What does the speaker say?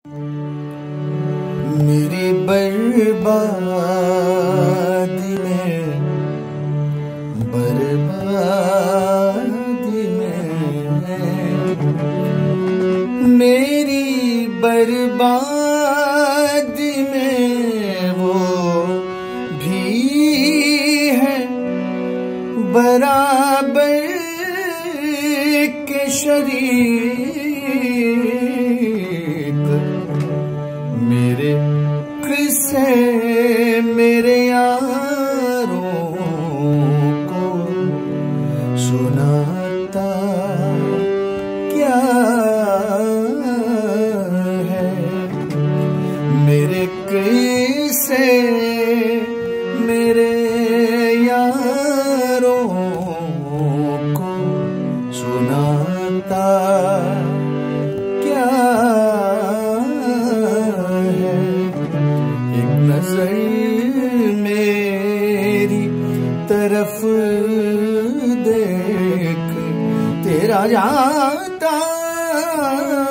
मेरी बर्बादी में मेरी बर्बादी में वो भी है बराबर के शरीक। मेरे किस्से मेरे यारों को सुनाता क्या है। मेरे किस्से मेरे यारों को सुनाता क्या है। एक नजर मेरी तरफ देख तेरा जाता